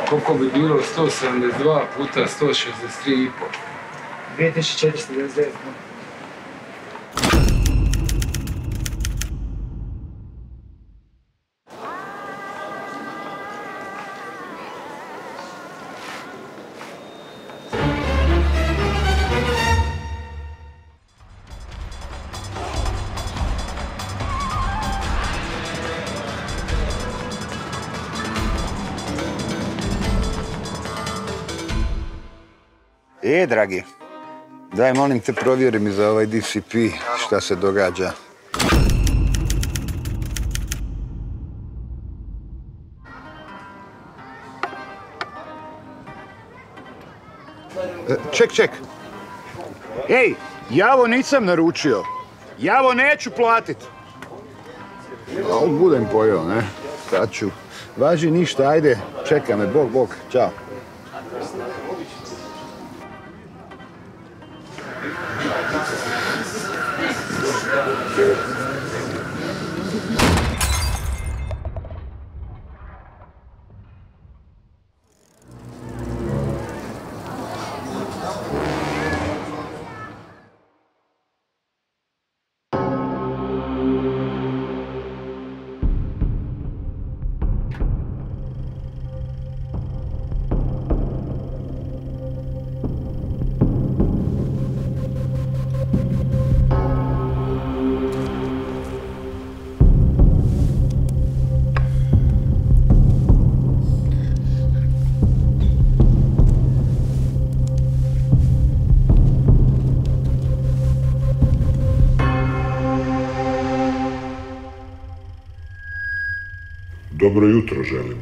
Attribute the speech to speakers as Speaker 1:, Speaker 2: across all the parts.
Speaker 1: Koliko bi bilo 172 puta 163,5?
Speaker 2: 2499.
Speaker 3: Dragi, daj molim te provjeri mi za ovaj DCP šta se događa. Ček. Ej, ja ovo nisam naručio. Ja ovo neću platit. Budem pojeo, ne? Sad ću. Važi ništa, ajde, čeka me, bog, čao.
Speaker 4: Dobro jutro želim.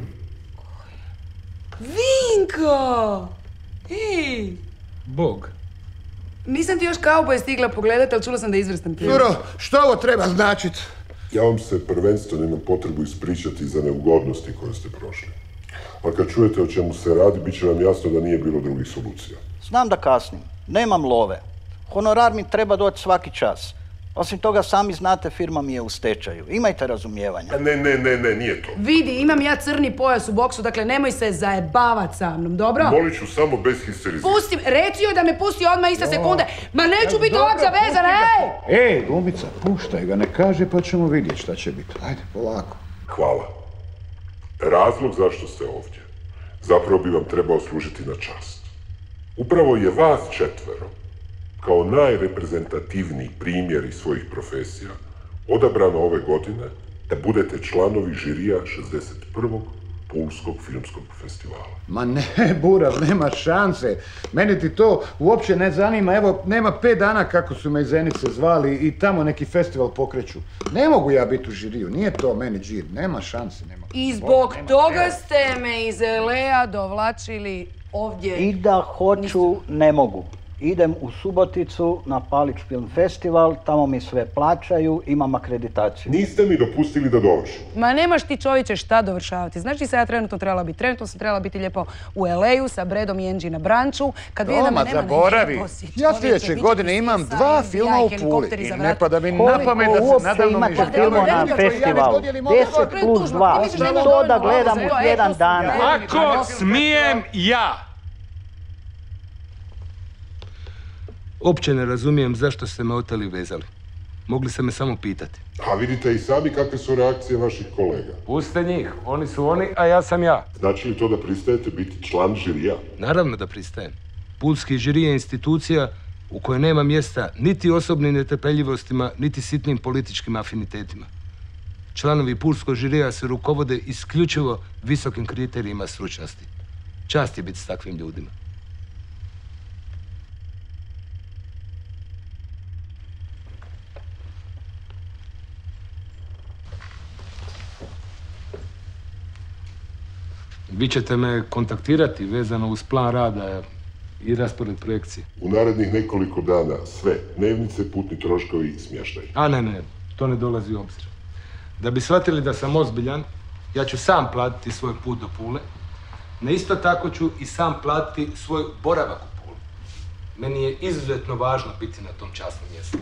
Speaker 5: Vinko! Ej!
Speaker 1: Bog.
Speaker 5: Nisam ti još Kauboj stigla pogledat, ali čula sam da je izvrstan film.
Speaker 3: Juro, što ovo treba značit?
Speaker 4: Ja vam se prvenstveno imam potrebu ispričati za neugodnosti koje ste prošli. Ali kad čujete o čemu se radi, bit će vam jasno da nije bilo drugih solucija.
Speaker 6: Znam da kasnim. Nemam love. Honorar mi treba doći svaki čas. Osim toga, sami znate, firma mi je u stečaju. Imajte razumijevanja.
Speaker 4: Ne, nije to.
Speaker 5: Vidi, imam ja crni pojas u boksu, dakle nemoj se zajebavat sa mnom, dobro?
Speaker 4: Molit ću samo bez histerizma.
Speaker 5: Pusti, reci joj da me pusti odmah iste sekunde. Ma neću biti ovak zavezana, ej!
Speaker 3: Ej, glumica, puštaj ga, ne kaže pa ćemo vidjeti šta će biti. Ajde, polako.
Speaker 4: Hvala. Razlog zašto ste ovdje zapravo bi vam trebao služiti na čast. Upravo je vas četvero, kao najreprezentativniji primjeri svojih profesija, odabrano ove godine da budete članovi žirija 61. Pulskog filmskog festivala.
Speaker 3: Ma ne, Burav, nema šanse. Mene ti to uopće ne zanima. Evo, nema 5 dana kako su me iz Zenice zvali i tamo neki festival pokreću. Ne mogu ja biti u žiriju, nije to meni žir. Nema šanse, nema.
Speaker 5: I zbog toga ste me iz LA dovlačili ovdje.
Speaker 6: I da hoću, ne mogu. Idem u Suboticu na Palić film festival, tamo mi sve plaćaju, imam akreditaciju.
Speaker 4: Niste mi dopustili da dovršim.
Speaker 5: Ma nemaš ti čovječe šta dovršavati. Znaš ti se ja trenutno trebala biti? Trenutno sam trebala biti lijepo u LA-u sa Bredom i Angie na branču. Kad vidim da me nema
Speaker 3: zaboravi. Ja sljedeće godine imam 2 filma u Puli. I ne pada mi na pamet da se nadavno mi
Speaker 6: imate filmova na festivalu? 10+2. To da gledam u jedan dan.
Speaker 1: Ako smijem ja! Uopće ne razumijem zašto ste me oteli i vezali. Mogli ste me samo pitati.
Speaker 4: A vidite i sami kakve su reakcije vaših kolega.
Speaker 1: Puste njih, oni su oni, a ja sam ja.
Speaker 4: Znači li to da pristajete biti član žirija?
Speaker 1: Naravno da pristajem. Pulski žiri je institucija u kojoj nema mjesta niti osobnim netrpeljivostima, niti sitnim političkim afinitetima. Članovi Pulskog žirija se rukovode isključivo visokim kriterijima stručnosti. Čast je biti s takvim ljudima. Vi ćete me kontaktirati vezano uz plan rada i raspored projekcije.
Speaker 4: U narednih nekoliko dana sve, dnevnice, putni troškovi i smještaj.
Speaker 1: A ne, to ne dolazi u obzir. Da bi shvatili da sam ozbiljan, ja ću sam platiti svoj put do Pule. No isto tako ću i sam platiti svoj boravak u Puli. Meni je izuzetno važno biti na tom časnom mjestu.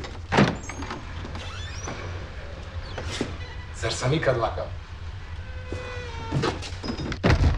Speaker 1: Zar sam ikad lagao?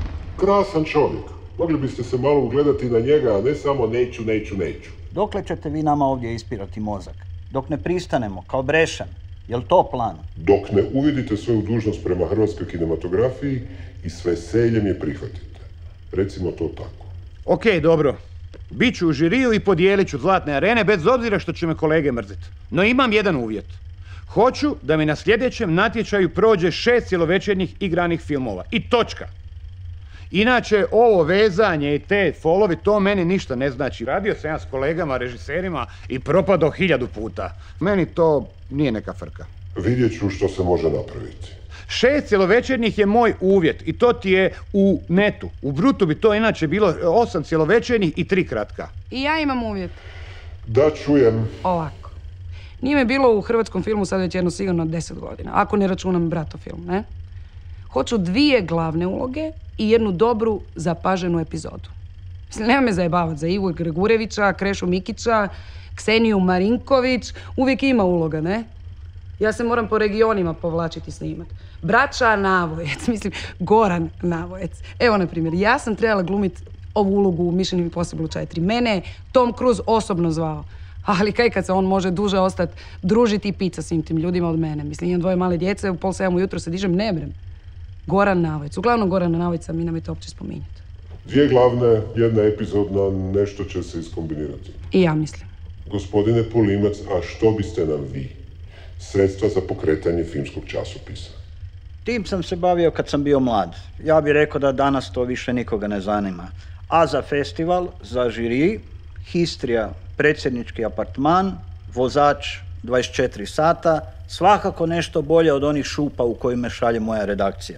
Speaker 4: krasan čovjek. Mogli biste se malo ugledati na njega, a ne samo neću.
Speaker 6: Dokle ćete vi nama ovdje ispirati mozak? Dok ne pristanemo, kao Brešan. Jel to plan?
Speaker 4: Dok ne uvidite svoju dužnost prema hrvatskoj kinematografiji i s veseljem je prihvatite. Recimo to tako.
Speaker 3: Ok, dobro. Biću u žiriju i podijelit ću zlatne arene, bez obzira što će me kolege mrziti. No imam jedan uvjet. Hoću da mi na sljedećem natječaju prođe 6 cjelovečernjih igranih filmova. I točka. Inače, ovo vezanje i te folovi, to meni ništa ne znači. Radio sam ja s kolegama, režiserima i propadao 1000 puta. Meni to nije neka frka.
Speaker 4: Vidjet ću što se može napraviti.
Speaker 3: 6 cjelovečernjih je moj uvjet i to ti je u netu. U brutu bi to inače bilo 8 cjelovečernjih i 3 kratka.
Speaker 5: I ja imam uvjet.
Speaker 4: Da čujem.
Speaker 5: Ovako. Nije me bilo u hrvatskom filmu sad već jedno sigurno 10 godina. Ako ne računam Bratofilm, ne? Hoću 2 glavne uloge i 1 dobru zapaženu epizodu. Mislim, nema me zajebavati za Ivu Gregurevića, Krešu Mikića, Kseniju Marinković. Uvijek ima uloga, ne? Ja se moram po regionima povlačiti i snimat. Braća Navojec, mislim, Goran Navojec. Evo, na primjer, ja sam trebala glumiti ovu ulogu u Mission Impossible 4. Mene je Tom Cruise osobno zvao. Ali kaj kad se on može duže ostati družiti i piti sa svim tim ljudima od mene. Mislim, imam 2 male djece, u 6:30 ujutro se dižem, ne brem. Goran Navojec. Uglavnom Gorana Navojca mi nemojte uopće spominjati.
Speaker 4: 2 glavne, 1 epizodna, nešto će se iskombinirati.
Speaker 5: I ja mislim.
Speaker 4: Gospodine Polimac, a što biste nam vi? Sredstva za pokretanje filmskog časopisa.
Speaker 6: Tim sam se bavio kad sam bio mlad. Ja bih rekao da danas to više nikoga ne zanima. A za festival, za žiri, Histrija, predsjednički apartman, vozač 24 sata, svakako nešto bolje od onih šupa u koji me šalje moja redakcija.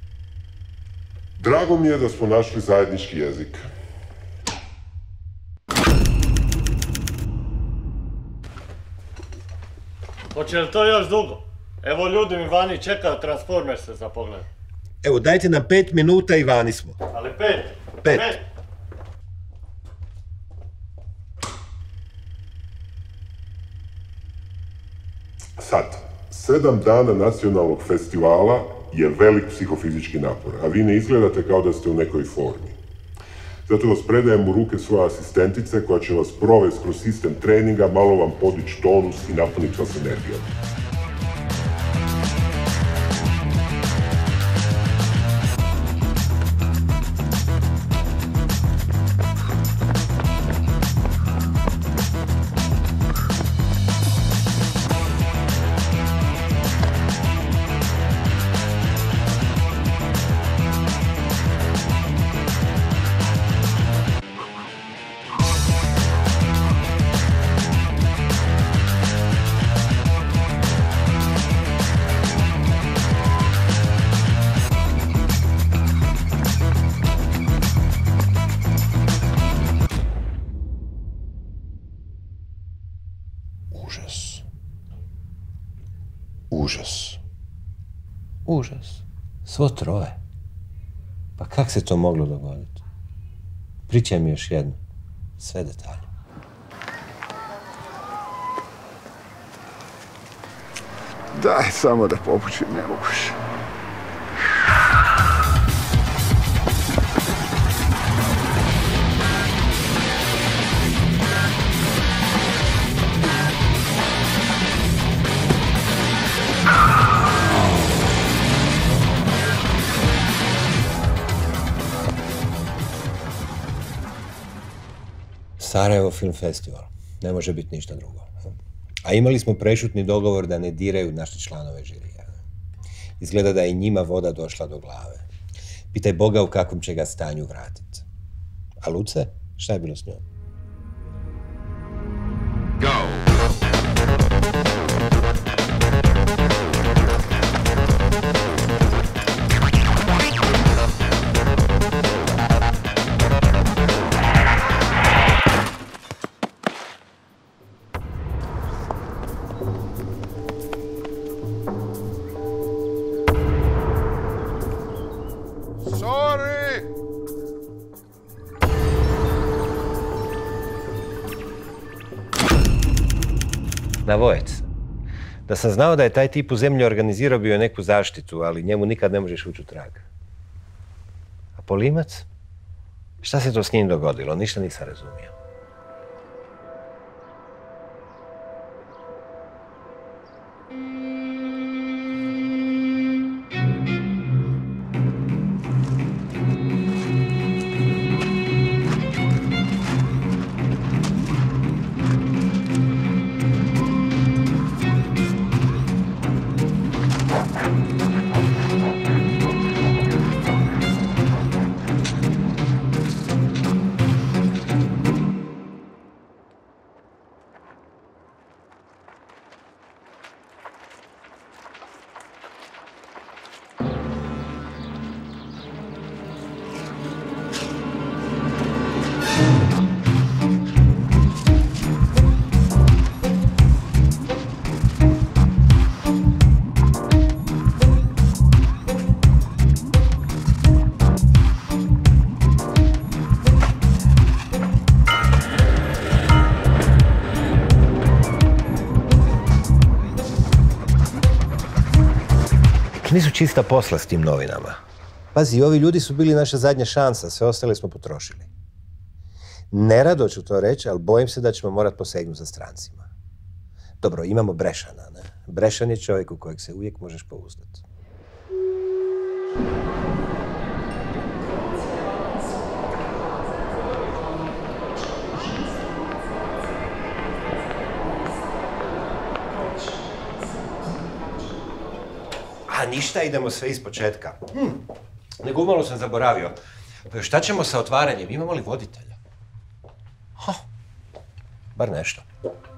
Speaker 4: Drago mi je da smo našli zajednički jezik.
Speaker 2: Hoće li to još dugo? Evo ljudi mi vani čekaju Transformerse za pogled.
Speaker 7: Evo dajte nam 5 minuta i vani smo.
Speaker 2: Ali 5.
Speaker 7: 5.
Speaker 4: Sad, 7 dana nacionalnog festivala je velik psihofizički napor, a vi ne izgledate kao da ste u nekoj formi. Zato vas predajem u ruke svoje asistentice koja će vas provesti kroz sistem treninga, malo vam podići tonus i napuniti vas energijom.
Speaker 7: Užas. Svo 3. Pa kak se to moglo dogoditi? Pričaj mi još jedno. Sve detalje.
Speaker 3: Daj samo da popušim, ne mogu više.
Speaker 7: Sarajevo Film Festival. Ne može biti ništa drugo. A imali smo prešutni dogovor da ne diraju naše članove žirija. Izgleda da je njima voda došla do glave. Pitaj Boga u kakvom će ga stanju vratiti. A Luce? Šta je bilo s njom? Go! Navojec. Da sam znao da je taj tip u zemlji organizirao bio neku zaštitu, ali njemu nikad ne možeš ući u trag. A Polimac? Šta se to s njim dogodilo? Ništa nisam razumio. Nisu čista posla s tim novinama. Pazi, ovi ljudi su bili naša zadnja šansa, sve ostale smo potrošili. Nerado ću to reći, ali bojim se da ćemo morati posegnuti za strancima. Dobro, imamo Brešana, ne? Brešan je čovjek u kojeg se uvijek možeš pouzdati. A ništa, idemo sve iz početka. Nego umalo sam zaboravio. Šta ćemo sa otvaranjem? Imamo li voditelja? Bar nešto.